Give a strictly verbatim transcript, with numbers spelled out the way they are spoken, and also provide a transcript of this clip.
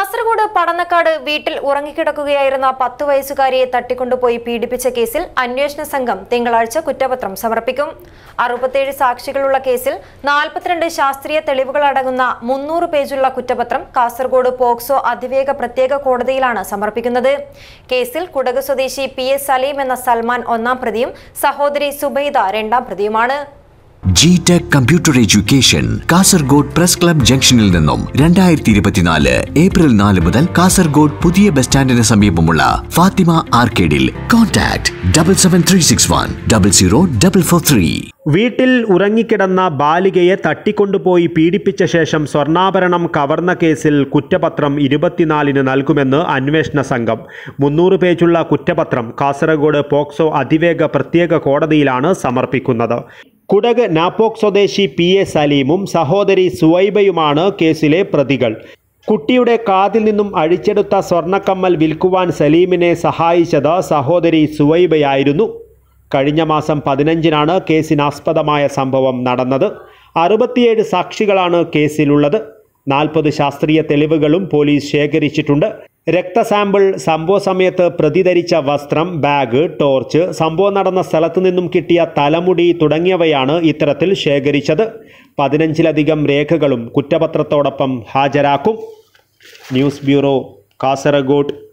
കാസർഗോഡ് പടന്നക്കാട് വീട്ടിൽ ഉറങ്ങിക്കിടക്കുകയായിരുന്ന പത്ത് വയസ്സുകാരിയെ തട്ടിക്കൊണ്ടുപോയി പീഡിപ്പിച്ച കേസിൽ അന്വേഷണ സംഘം തിങ്കളാഴ്ച കുറ്റപത്രം സമർപ്പിക്കും. അറുപത്തിയേഴ് സാക്ഷികളുള്ള കേസിൽ നാൽപ്പത്തിരണ്ട് ശാസ്ത്രീയ തെളിവുകളടങ്ങുന്ന മുന്നൂറ് പേജുള്ള കുറ്റപത്രം കാസർഗോഡ് പോക്സോ അതിവേഗ പ്രത്യേക കോടതിയിലാണ് സമർപ്പിക്കുന്നത്. കേസിൽ കുടക് സ്വദേശി പി എസ് സലീം എന്ന സൽമാൻ ഒന്നാം പ്രതിയും സഹോദരി സുബൈദ രണ്ടാം പ്രതിയുമാണ്. G-Tech Computer Education Kasaragod press club ജംഗ്ഷനിൽ നിന്നും രണ്ടായിരത്തി ഇരുപത്തിനാല് ഏപ്രിൽ നാല് മുതൽ കാസർഗോഡ് പുതിയ ബസ് സ്റ്റാൻഡിന് സമീപമുള്ള ഫാത്തിമ ആർക്കേഡിൽ. Contact double seven three six one double zero double four three. വീട്ടിൽ ഉറങ്ങിക്കിടന്ന ബാലികയെ തട്ടിക്കൊണ്ടുപോയി പീഡിപ്പിച്ച ശേഷം സ്വർണ്ണാഭരണം കവർന്ന കേസിൽ കുറ്റപത്രം ഇരുപത്തിനാലിന് നൽകുമെന്ന് അന്വേഷണ സംഘം. മുന്നൂറ് പേജുള്ള കുറ്റപത്രം കാസർഗോഡ് പോക്സോ അതിവേഗ പ്രത്യേക കോടതിയിലാണ് സമർപ്പിക്കുന്നത്. കുടക് നാപ്പോക് സ്വദേശി പി എ സലീമും സഹോദരി സുവൈബയുമാണ് കേസിലെ പ്രതികൾ. കുട്ടിയുടെ കാതിൽ നിന്നും അഴിച്ചെടുത്ത സ്വർണ്ണക്കമ്മൽ വിൽക്കുവാൻ സലീമിനെ സഹായിച്ചത് സഹോദരി സുവൈബയായിരുന്നു. കഴിഞ്ഞ മാസം പതിനഞ്ചിനാണ് കേസിനാസ്പദമായ സംഭവം നടന്നത്. അറുപത്തിയേഴ് സാക്ഷികളാണ് കേസിലുള്ളത്. നാൽപ്പത് ശാസ്ത്രീയ തെളിവുകളും പോലീസ് ശേഖരിച്ചിട്ടുണ്ട്. രക്തസാമ്പിൾ, സംഭവ സമയത്ത് പ്രതി ധരിച്ച വസ്ത്രം, ബാഗ്, ടോർച്ച്, സംഭവം നടന്ന സ്ഥലത്തു നിന്നും കിട്ടിയ തലമുടി തുടങ്ങിയവയാണ് ഇത്തരത്തിൽ ശേഖരിച്ചത്. പതിനഞ്ചിലധികം രേഖകളും കുറ്റപത്രത്തോടൊപ്പം ഹാജരാക്കും. News bureau, Kasaragod.